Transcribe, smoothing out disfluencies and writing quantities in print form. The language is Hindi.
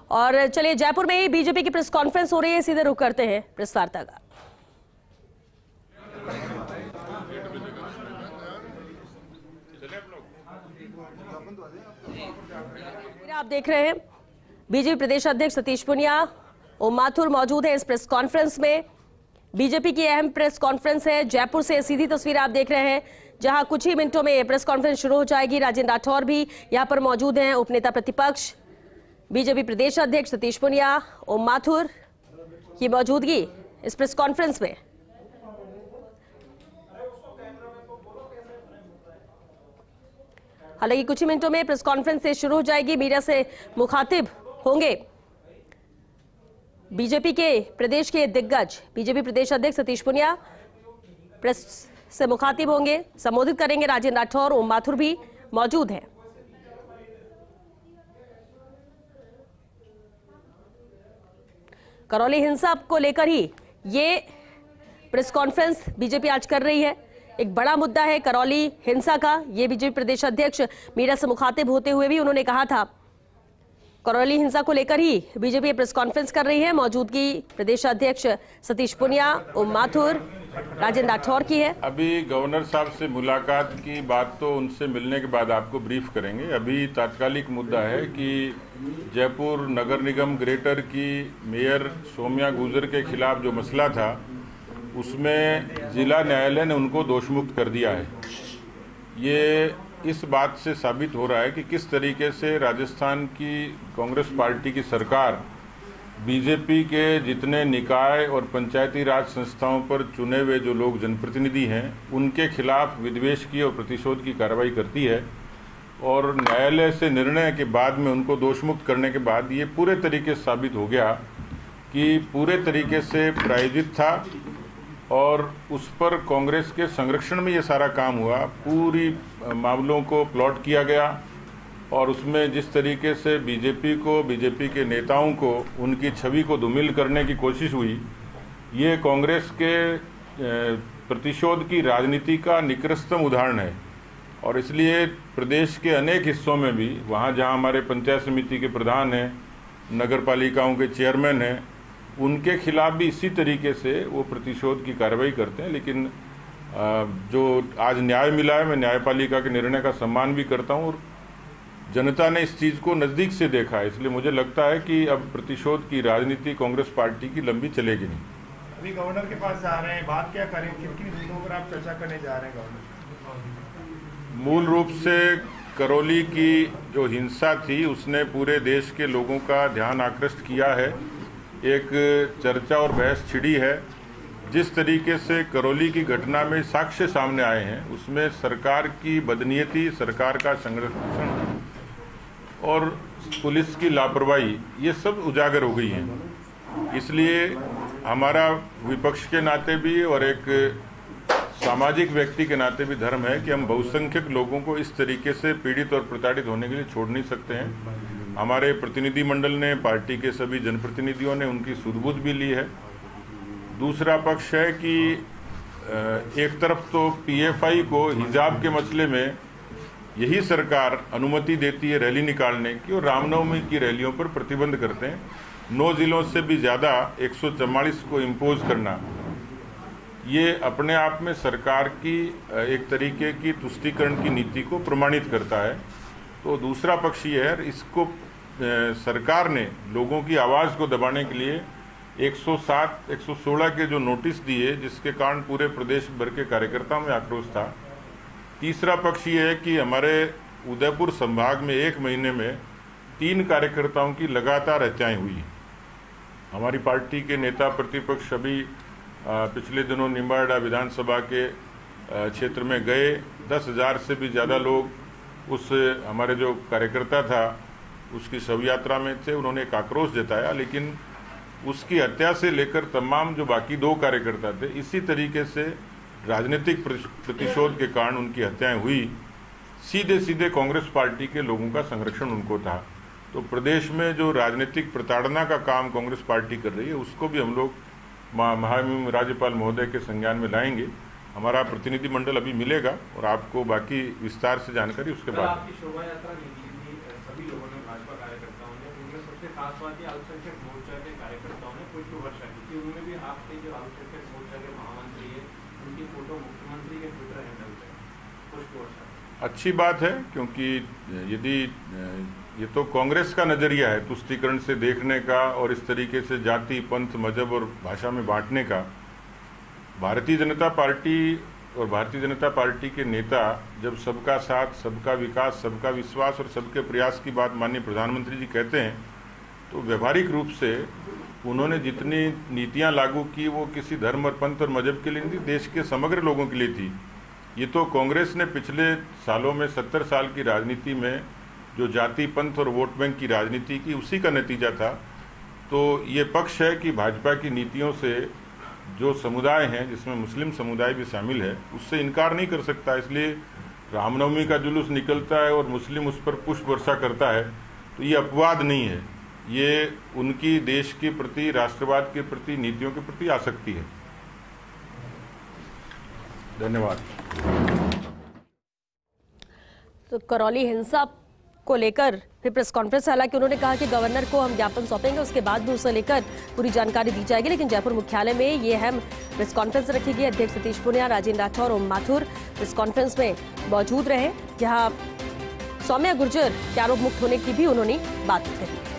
और चलिए, जयपुर में ही बीजेपी की प्रेस कॉन्फ्रेंस हो रही है, सीधे रुख करते हैं प्रेस वार्ता का। आप देख रहे हैं बीजेपी प्रदेश अध्यक्ष सतीश पूनिया, ओम माथुर मौजूद है इस प्रेस कॉन्फ्रेंस में। बीजेपी की अहम प्रेस कॉन्फ्रेंस है। जयपुर से सीधी तस्वीर आप देख रहे हैं, जहां कुछ ही मिनटों में प्रेस कॉन्फ्रेंस शुरू हो जाएगी। राजेंद्र राठौर भी यहां पर मौजूद हैं, उपनेता प्रतिपक्ष बीजेपी प्रदेश अध्यक्ष सतीश पूनिया, ओम माथुर की मौजूदगी इस प्रेस कॉन्फ्रेंस में। हालांकि कुछ ही मिनटों में प्रेस कॉन्फ्रेंस से शुरू हो जाएगी। मीडिया से मुखातिब होंगे बीजेपी के प्रदेश के दिग्गज, बीजेपी प्रदेश अध्यक्ष सतीश पूनिया प्रेस से मुखातिब होंगे, संबोधित करेंगे। राजेंद्र राठौर, ओम माथुर भी मौजूद हैं। करौली हिंसा को लेकर ही ये प्रेस कॉन्फ्रेंस बीजेपी आज कर रही है। एक बड़ा मुद्दा है करौली हिंसा का। ये बीजेपी प्रदेश अध्यक्ष मीडिया से मुखातिब होते हुए भी उन्होंने कहा था, करौली हिंसा को लेकर ही बीजेपी प्रेस कॉन्फ्रेंस कर रही है। मौजूदगी प्रदेश अध्यक्ष सतीश पूनिया, ओम माथुर, राजेंद्र राठौर की है। अभी गवर्नर साहब से मुलाकात की बात तो उनसे मिलने के बाद आपको ब्रीफ करेंगे। अभी तात्कालिक मुद्दा है कि जयपुर नगर निगम ग्रेटर की मेयर सौम्या गुर्जर के खिलाफ जो मसला था, उसमें जिला न्यायालय ने उनको दोषमुक्त कर दिया है। ये इस बात से साबित हो रहा है कि किस तरीके से राजस्थान की कांग्रेस पार्टी की सरकार बीजेपी के जितने निकाय और पंचायती राज संस्थाओं पर चुने हुए जो लोग जनप्रतिनिधि हैं, उनके खिलाफ विद्वेष की और प्रतिशोध की कार्रवाई करती है। और न्यायालय से निर्णय के बाद में उनको दोषमुक्त करने के बाद ये पूरे तरीके से साबित हो गया कि पूरे तरीके से प्रायोजित था और उस पर कांग्रेस के संरक्षण में ये सारा काम हुआ। पूरी मामलों को प्लॉट किया गया और उसमें जिस तरीके से बीजेपी को, बीजेपी के नेताओं को, उनकी छवि को धूमिल करने की कोशिश हुई, ये कांग्रेस के प्रतिशोध की राजनीति का निकृष्टतम उदाहरण है। और इसलिए प्रदेश के अनेक हिस्सों में भी, वहाँ जहाँ हमारे पंचायत समिति के प्रधान हैं, नगर पालिकाओं के चेयरमैन हैं, उनके खिलाफ भी इसी तरीके से वो प्रतिशोध की कार्रवाई करते हैं। लेकिन जो आज न्याय मिला है, मैं न्यायपालिका के निर्णय का सम्मान भी करता हूँ और जनता ने इस चीज़ को नज़दीक से देखा है। इसलिए मुझे लगता है कि अब प्रतिशोध की राजनीति कांग्रेस पार्टी की लंबी चलेगी नहीं। अभी गवर्नर के पास जा रहे हैं, बात क्या करें, किन मुद्दों पर आप चर्चा करने जा रहे हैं गवर्नर? मूल रूप से करौली की जो हिंसा थी, उसने पूरे देश के लोगों का ध्यान आकृष्ट किया है। एक चर्चा और बहस छिड़ी है। जिस तरीके से करौली की घटना में साक्ष्य सामने आए हैं, उसमें सरकार की बदनीयती, सरकार का संरक्षण और पुलिस की लापरवाही, ये सब उजागर हो गई हैं। इसलिए हमारा विपक्ष के नाते भी और एक सामाजिक व्यक्ति के नाते भी धर्म है कि हम बहुसंख्यक लोगों को इस तरीके से पीड़ित और प्रताड़ित होने के लिए छोड़ नहीं सकते हैं। हमारे प्रतिनिधि मंडल ने, पार्टी के सभी जनप्रतिनिधियों ने उनकी सुध-बुध भी ली है। दूसरा पक्ष है कि एक तरफ तो पीएफआई को हिजाब के मसले में यही सरकार अनुमति देती है रैली निकालने की, और रामनवमी की रैलियों पर प्रतिबंध करते हैं। 9 जिलों से भी ज़्यादा 144 को इम्पोज करना, ये अपने आप में सरकार की एक तरीके की तुष्टीकरण की नीति को प्रमाणित करता है। तो दूसरा पक्ष ये है, इसको सरकार ने लोगों की आवाज़ को दबाने के लिए 107, 116 के जो नोटिस दिए, जिसके कारण पूरे प्रदेश भर के कार्यकर्ताओं में आक्रोश था। तीसरा पक्ष ये है कि हमारे उदयपुर संभाग में 1 महीने में 3 कार्यकर्ताओं की लगातार हत्याएं हुई। हमारी पार्टी के नेता प्रतिपक्ष अभी पिछले दिनों निम्बाड़ा विधानसभा के क्षेत्र में गए। 10,000 से भी ज़्यादा लोग उस हमारे जो कार्यकर्ता था उसकी शव यात्रा में थे। उन्होंने एक आक्रोश जताया, लेकिन उसकी हत्या से लेकर तमाम जो बाकी 2 कार्यकर्ता थे, इसी तरीके से राजनीतिक प्रतिशोध के कारण उनकी हत्याएं हुई। सीधे सीधे कांग्रेस पार्टी के लोगों का संरक्षण उनको था। तो प्रदेश में जो राजनीतिक प्रताड़ना का काम कांग्रेस पार्टी कर रही है, उसको भी हम लोग महामहिम राज्यपाल महोदय के संज्ञान में लाएंगे। हमारा प्रतिनिधि मंडल अभी मिलेगा और आपको बाकी विस्तार से जानकारी उसके बाद। आपकी शोभा यात्रा निकली थी, सभी लोगों ने, भाजपा कार्यकर्ताओं ने, उनमें सबसे खास समाजवादी अल्पसंख्यक मोर्चा के कार्यकर्ताओं ने पुष्प वर्षा की थी। उन्होंने भी आपके जो अल्पसंख्यक मोर्चा के महामंत्री है उनकी फोटो मुख्यमंत्री के ट्विटर हैंडल पे पुष्प वर्षा। अच्छी बात है, क्योंकि यदि ये तो कांग्रेस का नजरिया है तुष्टीकरण से देखने का और इस तरीके से जाति, पंथ, मजहब और भाषा में बांटने का। भारतीय जनता पार्टी और भारतीय जनता पार्टी के नेता जब सबका साथ, सबका विकास, सबका विश्वास और सबके प्रयास की बात माननीय प्रधानमंत्री जी कहते हैं, तो व्यवहारिक रूप से उन्होंने जितनी नीतियां लागू की वो किसी धर्म और पंथ और मजहब के लिए नहीं, देश के समग्र लोगों के लिए थी। ये तो कांग्रेस ने पिछले सालों में 70 साल की राजनीति में जो जाति, पंथ और वोट बैंक की राजनीति की, उसी का नतीजा था। तो ये पक्ष है कि भाजपा की नीतियों से जो समुदाय हैं, जिसमें मुस्लिम समुदाय भी शामिल है, उससे इनकार नहीं कर सकता। इसलिए रामनवमी का जुलूस निकलता है और मुस्लिम उस पर पुष्प वर्षा करता है, तो ये अपवाद नहीं है, ये उनकी देश के प्रति, राष्ट्रवाद के प्रति, नीतियों के प्रति आसक्ति है। धन्यवाद। तो करौली हिंसा को लेकर फिर प्रेस कॉन्फ्रेंस, हालांकि उन्होंने कहा कि गवर्नर को हम ज्ञापन सौंपेंगे, उसके बाद भी उसे लेकर पूरी जानकारी दी जाएगी। लेकिन जयपुर मुख्यालय में ये अहम प्रेस कॉन्फ्रेंस रखी गई। अध्यक्ष सतीश पुनिया, राजेंद्र राठौर, ओम माथुर प्रेस कॉन्फ्रेंस में मौजूद रहे, जहां सौम्या गुर्जर के आरोप मुक्त होने की भी उन्होंने बात कही।